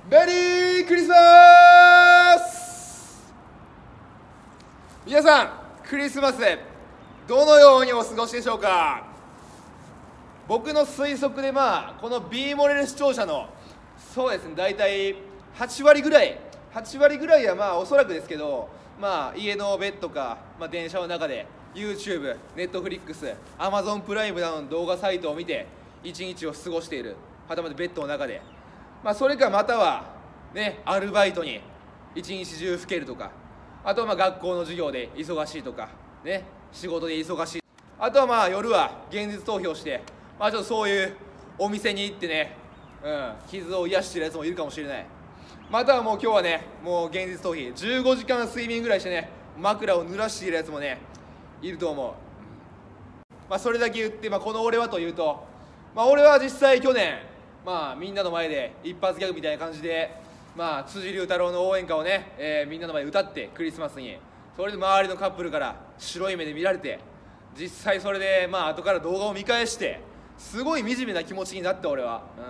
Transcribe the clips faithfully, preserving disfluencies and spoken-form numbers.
メリークリスマス。皆さん、クリスマスどのようにお過ごしでしょうか。僕の推測で、まあこの B モレル視聴者のそうですね、大体はちわりぐらいはちわりぐらいはまあおそらくですけど、まあ家のベッドか、まあ、電車の中で YouTube、Netflix、Amazon プライムなどの動画サイトを見て一日を過ごしている。はたまたベッドの中で、まあ、それかまたはね、アルバイトに一日中ふけるとか、あとはまあ学校の授業で忙しいとかね、仕事で忙しい、あとはまあ夜は現実逃避して、まあ、ちょっとそういうお店に行ってね、うん、傷を癒してるやつもいるかもしれない。またはもう今日はね、もう現実逃避じゅうごじかん睡眠ぐらいしてね、枕を濡らしているやつもねいると思う。まあ、それだけ言って、まあ、この俺はというと、まあ、俺は実際去年、まあ、みんなの前で一発ギャグみたいな感じで、まあ、辻龍太郎の応援歌をね、えー、みんなの前で歌ってクリスマスに、それで周りのカップルから白い目で見られて、実際それでまあ後から動画を見返してすごい惨めな気持ちになった俺は、うん、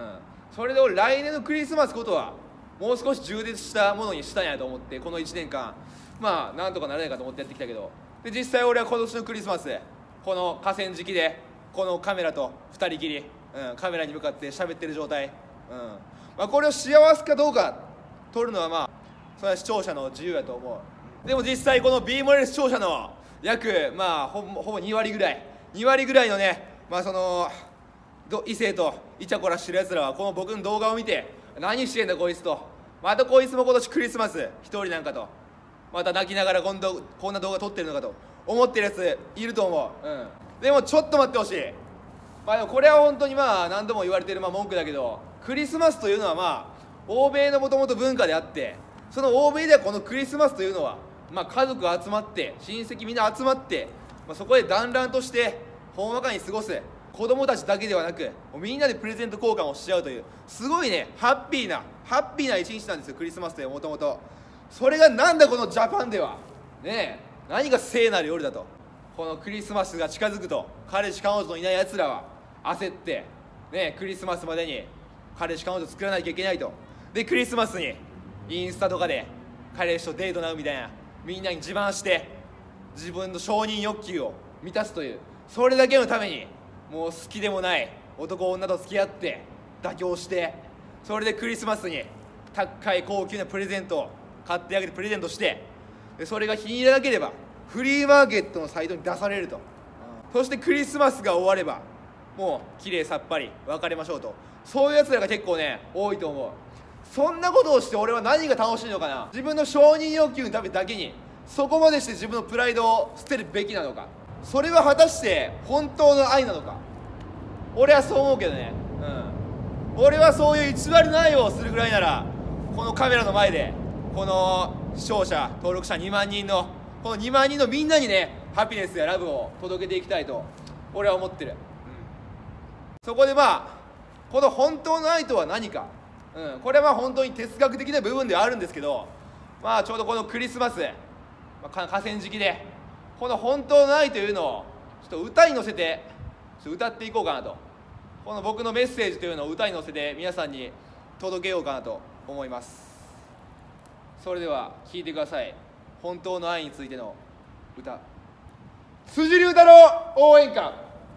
それで俺来年のクリスマスことはもう少し充実したものにしたんやと思って、このいちねんかんまあなんとかならないかと思ってやってきたけど、で実際俺は今年のクリスマスこの河川敷でこのカメラとふたりきり、うん、カメラに向かって喋ってる状態、うんまあ、これを幸せかどうか撮るのはまあそれは視聴者の自由やと思う。でも実際この B モレル視聴者の約まあほぼほぼにわりぐらいにわりぐらいのね、まあその異性とイチャコラしてるやつらはこの僕の動画を見て、何してんだこいつと、またこいつも今年クリスマス一人なんかと、また泣きながら今度こんな動画撮ってるのかと思ってるやついると思う、うん、でもちょっと待ってほしい。まあでもこれは本当にまあ何度も言われてるまあ文句だけど、クリスマスというのはまあ欧米のもともと文化であって、その欧米ではこのクリスマスというのはまあ家族集まって親戚みんな集まって、まあ、そこで団らんとしてほんわかに過ごす子供たちだけではなく、みんなでプレゼント交換をしちゃうというすごいねハッピーなハッピーな一日なんですよ、クリスマスというもともと。それがなんだこのジャパンではねえ、何が聖なる夜だと。このクリスマスが近づくと彼氏彼女のいないやつらは焦ってね、クリスマスまでに彼氏彼女作らなきゃいけないと。でクリスマスにインスタとかで彼氏とデートなうみたいな、みんなに自慢して自分の承認欲求を満たすという、それだけのためにもう好きでもない男女と付き合って妥協して、それでクリスマスに高い高級なプレゼントを買ってあげてプレゼントして、でそれが気に入らなければフリーマーケットのサイトに出されると、うん、そしてクリスマスが終わればもうきれいさっぱり別れましょうと、そういうやつらが結構ね多いと思う。そんなことをして俺は何が楽しいのかな。自分の承認欲求のためだけにそこまでして自分のプライドを捨てるべきなのか、それは果たして本当の愛なのか。俺はそう思うけどね、うん、俺はそういう偽りの愛をするぐらいなら、このカメラの前でこの視聴者登録者にまんにんのこのにまんにんのみんなにねハピネスやラブを届けていきたいと俺は思ってる、うん、そこでまあこの本当の愛とは何か、うん、これはまあ本当に哲学的な部分ではあるんですけど、まあちょうどこのクリスマス、まあ、河川敷でこの本当の愛というのをちょっと歌に乗せてちょっと歌っていこうかなと、この僕のメッセージというのを歌に乗せて皆さんに届けようかなと思います。それでは聴いてください。本当の愛についての歌、辻龍太郎応援歌。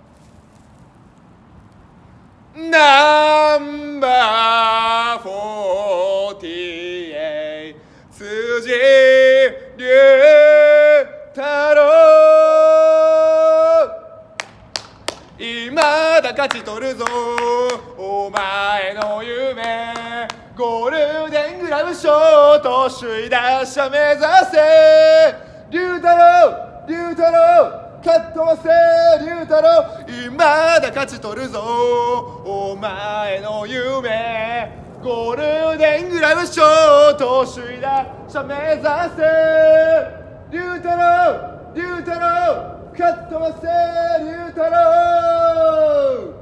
ナンバーフォーティーエイト辻龍太郎、今だ勝ち取るぞお前の夢、ゴールデングラブ賞と首位打者目指せ、龍太郎龍太郎かっ飛ばせ龍太郎、今だ勝ち取るぞお前の夢、ゴールデングラブ賞と首位打者目指せ、龍太郎龍太郎かっ飛ばせ龍太郎。